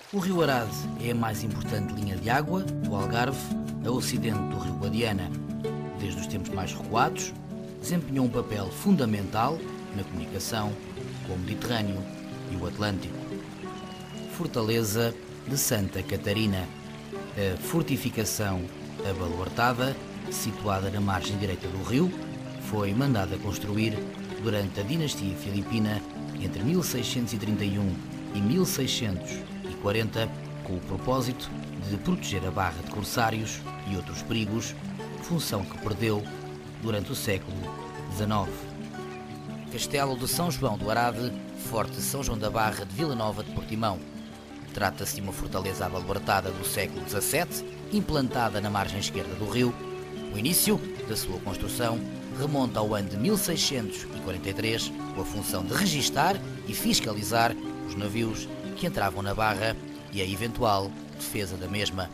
O rio Arade é a mais importante linha de água do Algarve a ocidente do rio Guadiana. Desde os tempos mais recuados, desempenhou um papel fundamental na comunicação com o Mediterrâneo e o Atlântico. Fortaleza de Santa Catarina. A fortificação abaluartada, situada na margem direita do rio, foi mandada construir durante a dinastia filipina entre 1631 e 1640, com o propósito de proteger a barra de corsários e outros perigos, função que perdeu durante o século XIX. Castelo de São João do Arade, Forte de São João da Barra de Vila Nova de Portimão. Trata-se de uma fortaleza abaluartada do século XVII, implantada na margem esquerda do rio. O início da sua construção remonta ao ano de 1643, com a função de registar e fiscalizar os navios que entravam na barra e a eventual defesa da mesma.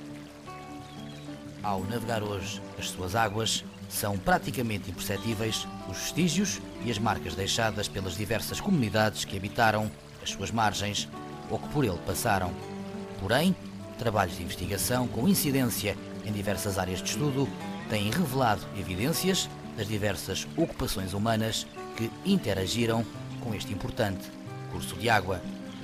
Ao navegar hoje as suas águas, são praticamente imperceptíveis os vestígios e as marcas deixadas pelas diversas comunidades que habitaram as suas margens ou que por ele passaram. Porém, trabalhos de investigação com incidência em diversas áreas de estudo têm revelado evidências das diversas ocupações humanas que interagiram com este importante curso de água.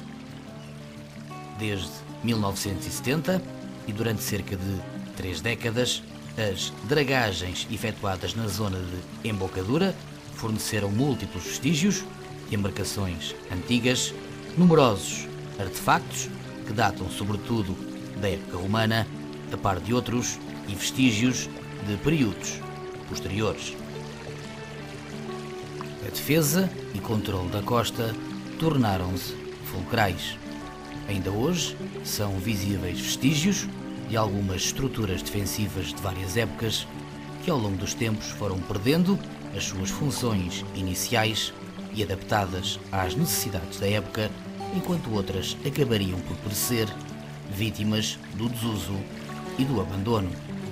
Desde 1970 e durante cerca de 3 décadas, as dragagens efetuadas na zona de embocadura forneceram múltiplos vestígios de embarcações antigas, numerosos artefactos que datam sobretudo da época romana, a par de outros e vestígios de períodos posteriores. A defesa e controle da costa tornaram-se fulcrais. Ainda hoje são visíveis vestígios de algumas estruturas defensivas de várias épocas que ao longo dos tempos foram perdendo as suas funções iniciais e adaptadas às necessidades da época, enquanto outras acabariam por perecer, vítimas do desuso e do abandono.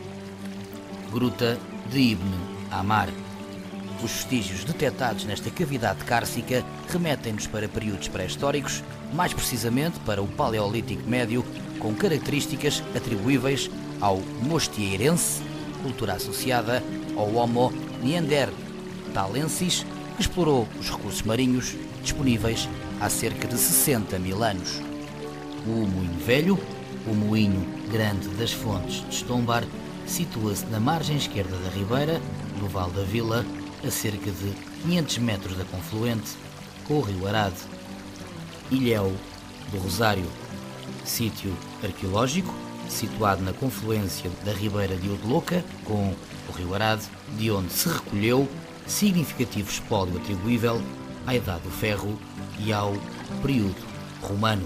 Gruta de Ibn Amar. Os vestígios detectados nesta cavidade cárcica remetem-nos para períodos pré-históricos, mais precisamente para o Paleolítico Médio, com características atribuíveis ao mostieirense, cultura associada ao Homo neanderthalensis, que explorou os recursos marinhos disponíveis há cerca de 60 mil anos. O Moinho Velho, o Moinho Grande das Fontes de Estombar, situa-se na margem esquerda da ribeira, no Vale da Vila, a cerca de 500 metros da confluente com o rio Arade. Ilhéu do Rosário, sítio arqueológico situado na confluência da ribeira de Udeloca com o rio Arade, de onde se recolheu significativo espólio atribuível à Idade do Ferro e ao período romano.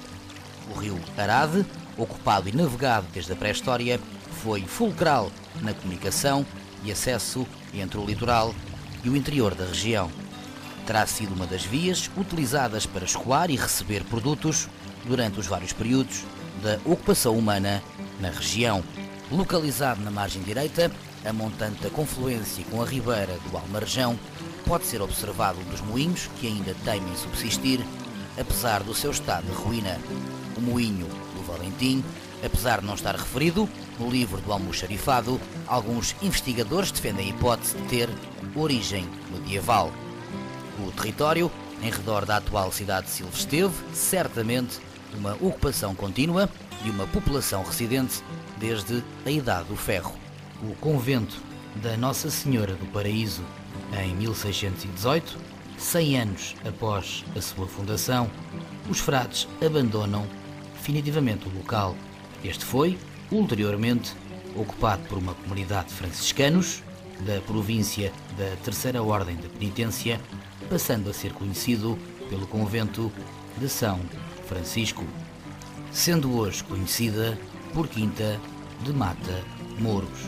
O rio Arade, ocupado e navegado desde a pré-história, foi fulcral na comunicação e acesso entre o litoral e o interior da região. Terá sido uma das vias utilizadas para escoar e receber produtos durante os vários períodos da ocupação humana na região. Localizado na margem direita, a montante da confluência com a ribeira do Almarjão, pode ser observado um dos moinhos que ainda teimem subsistir, apesar do seu estado de ruína. O Moinho do Valentim, apesar de não estar referido no livro do Almoxarifado, alguns investigadores defendem a hipótese de ter origem medieval. O território, em redor da atual cidade de Silves, teve, certamente, uma ocupação contínua de uma população residente desde a Idade do Ferro. O convento da Nossa Senhora do Paraíso, em 1618, 100 anos após a sua fundação, os frades abandonam definitivamente o local. Este foi, ulteriormente, ocupado por uma comunidade de franciscanos da província da Terceira Ordem da Penitência, passando a ser conhecido pelo convento de São Francisco, sendo hoje conhecida por Quinta de Mata Mouros.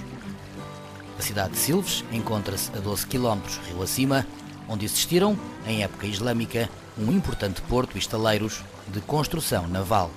A cidade de Silves encontra-se a 12 km rio acima, onde existiram, em época islâmica, um importante porto e estaleiros de construção naval.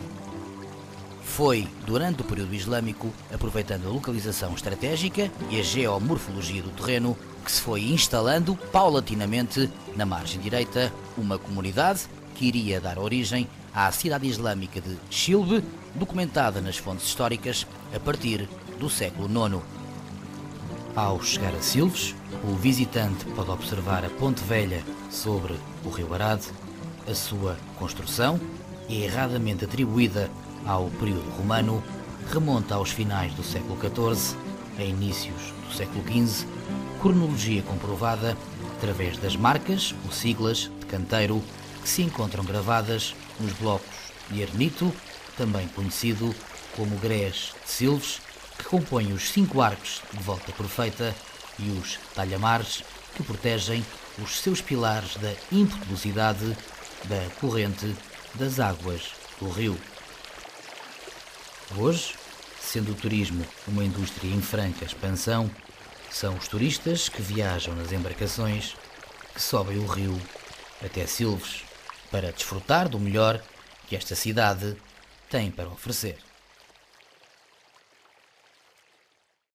Foi, durante o período islâmico, aproveitando a localização estratégica e a geomorfologia do terreno, que se foi instalando paulatinamente na margem direita uma comunidade que iria dar origem à cidade islâmica de Chilbe, documentada nas fontes históricas a partir do século IX. Ao chegar a Silves, o visitante pode observar a Ponte Velha sobre o rio Arade. A sua construção, erradamente atribuída ao período romano, remonta aos finais do século XIV, a inícios do século XV, cronologia comprovada através das marcas ou siglas de canteiro que se encontram gravadas nos blocos de arenito, também conhecido como grés de Silves, que compõem os 5 arcos de volta perfeita e os talhamares que protegem os seus pilares da impetuosidade da corrente das águas do rio. Hoje, sendo o turismo uma indústria em franca expansão, são os turistas que viajam nas embarcações que sobem o rio até Silves para desfrutar do melhor que esta cidade tem para oferecer.